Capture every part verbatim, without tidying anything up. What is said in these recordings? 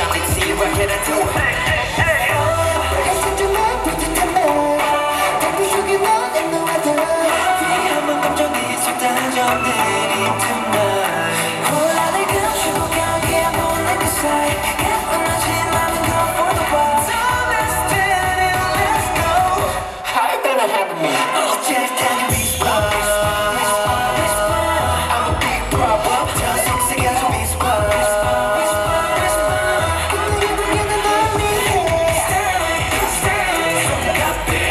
reality. What can I do? Hey, hey, hey. 해서주면 뿌듯함에 달빛 속에 너는 너와도 위험한 감정이 쏟아져 내린 tonight. 혼란을 감추고 가게 몰래 그 사이 깨어나지 않는 건 for the while. So let's stand and let's go. How can I have me? 어쩔 때는 whisper, whisper, whisper. I'm a big problem. 저 속삭여줘 whisper, whisper, whisper, whisper. 오늘의 불길은 널 위해 Stay, stay, got me.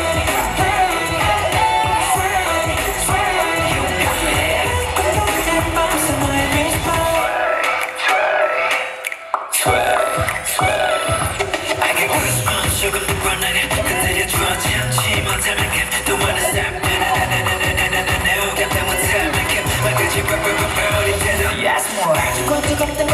I get goosebumps, sugar look run on it. 그들의 주어지 않지 못할 만큼 또 wanna stop. 나나나나나나나 내 오감 때문에 못할 만큼 말까지 burn burn burn burn. Yes more. 뜨겁 뜨겁